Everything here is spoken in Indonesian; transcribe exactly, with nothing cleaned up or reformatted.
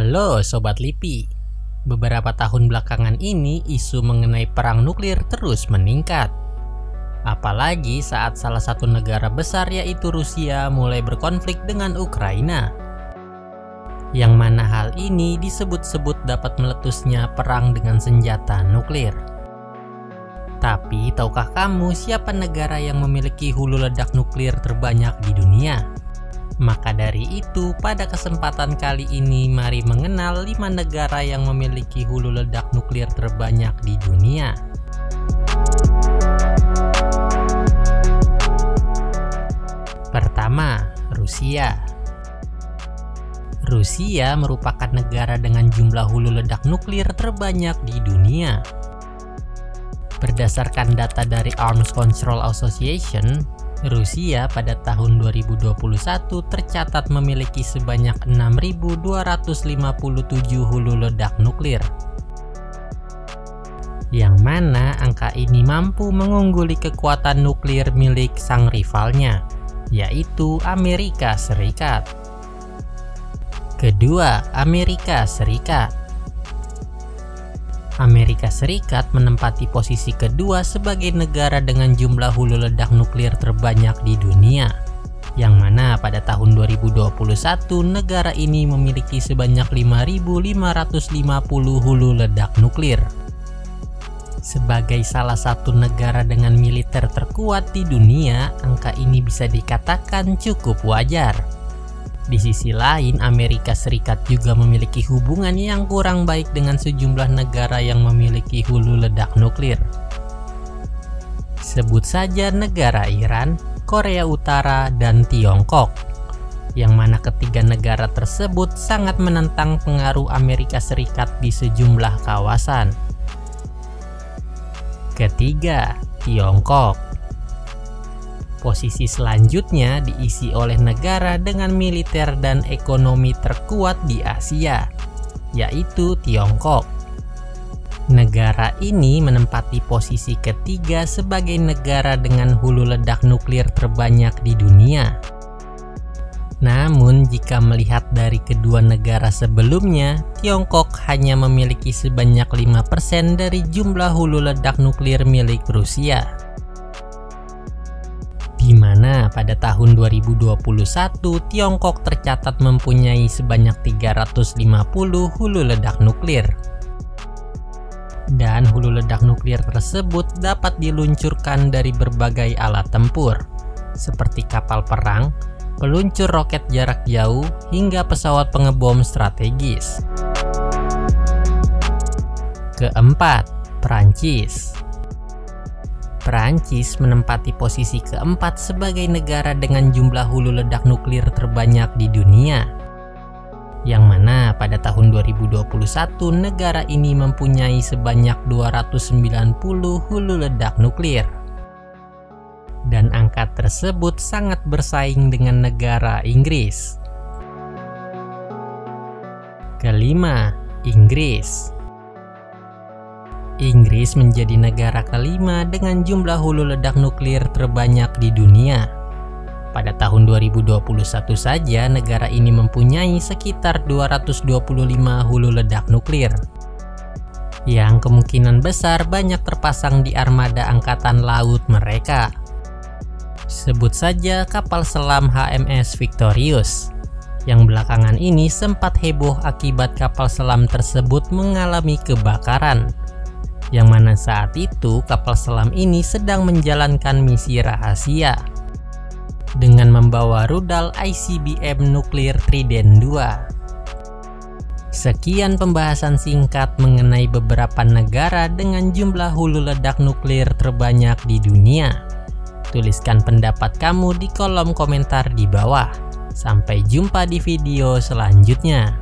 Halo Sobat Lipi. Beberapa tahun belakangan ini isu mengenai perang nuklir terus meningkat. Apalagi saat salah satu negara besar yaitu Rusia mulai berkonflik dengan Ukraina. Yang mana hal ini disebut-sebut dapat meletusnya perang dengan senjata nuklir. Tapi tahukah kamu siapa negara yang memiliki hulu ledak nuklir terbanyak di dunia? Maka dari itu, pada kesempatan kali ini mari mengenal lima negara yang memiliki hulu ledak nuklir terbanyak di dunia. Pertama, Rusia. Rusia merupakan negara dengan jumlah hulu ledak nuklir terbanyak di dunia. Berdasarkan data dari Arms Control Association, Rusia pada tahun dua ribu dua puluh satu tercatat memiliki sebanyak enam ribu dua ratus lima puluh tujuh hulu ledak nuklir. Yang mana angka ini mampu mengungguli kekuatan nuklir milik sang rivalnya, yaitu Amerika Serikat. Kedua, Amerika Serikat. Amerika Serikat menempati posisi kedua sebagai negara dengan jumlah hulu ledak nuklir terbanyak di dunia, yang mana pada tahun dua ribu dua puluh satu negara ini memiliki sebanyak lima ribu lima ratus lima puluh hulu ledak nuklir. Sebagai salah satu negara dengan militer terkuat di dunia, angka ini bisa dikatakan cukup wajar. Di sisi lain, Amerika Serikat juga memiliki hubungan yang kurang baik dengan sejumlah negara yang memiliki hulu ledak nuklir. Sebut saja negara Iran, Korea Utara, dan Tiongkok, yang mana ketiga negara tersebut sangat menentang pengaruh Amerika Serikat di sejumlah kawasan. Ketiga, Tiongkok. Posisi selanjutnya diisi oleh negara dengan militer dan ekonomi terkuat di Asia, yaitu Tiongkok. Negara ini menempati posisi ketiga sebagai negara dengan hulu ledak nuklir terbanyak di dunia. Namun jika melihat dari kedua negara sebelumnya, Tiongkok hanya memiliki sebanyak lima persen dari jumlah hulu ledak nuklir milik Rusia. Di mana pada tahun dua ribu dua puluh satu Tiongkok tercatat mempunyai sebanyak tiga ratus lima puluh hulu ledak nuklir. Dan hulu ledak nuklir tersebut dapat diluncurkan dari berbagai alat tempur, seperti kapal perang, peluncur roket jarak jauh, hingga pesawat pengebom strategis. Keempat, Prancis. Prancis menempati posisi keempat sebagai negara dengan jumlah hulu ledak nuklir terbanyak di dunia, yang mana pada tahun dua ribu dua puluh satu negara ini mempunyai sebanyak dua ratus sembilan puluh hulu ledak nuklir. Dan angka tersebut sangat bersaing dengan negara Inggris. Kelima, Inggris. Inggris menjadi negara kelima dengan jumlah hulu ledak nuklir terbanyak di dunia. Pada tahun dua ribu dua puluh satu saja negara ini mempunyai sekitar dua ratus dua puluh lima hulu ledak nuklir, yang kemungkinan besar banyak terpasang di armada angkatan laut mereka. Sebut saja kapal selam H M S Victorious, yang belakangan ini sempat heboh akibat kapal selam tersebut mengalami kebakaran, yang mana saat itu kapal selam ini sedang menjalankan misi rahasia dengan membawa rudal I C B M nuklir Trident dua. Sekian pembahasan singkat mengenai beberapa negara dengan jumlah hulu ledak nuklir terbanyak di dunia. Tuliskan pendapat kamu di kolom komentar di bawah. Sampai jumpa di video selanjutnya.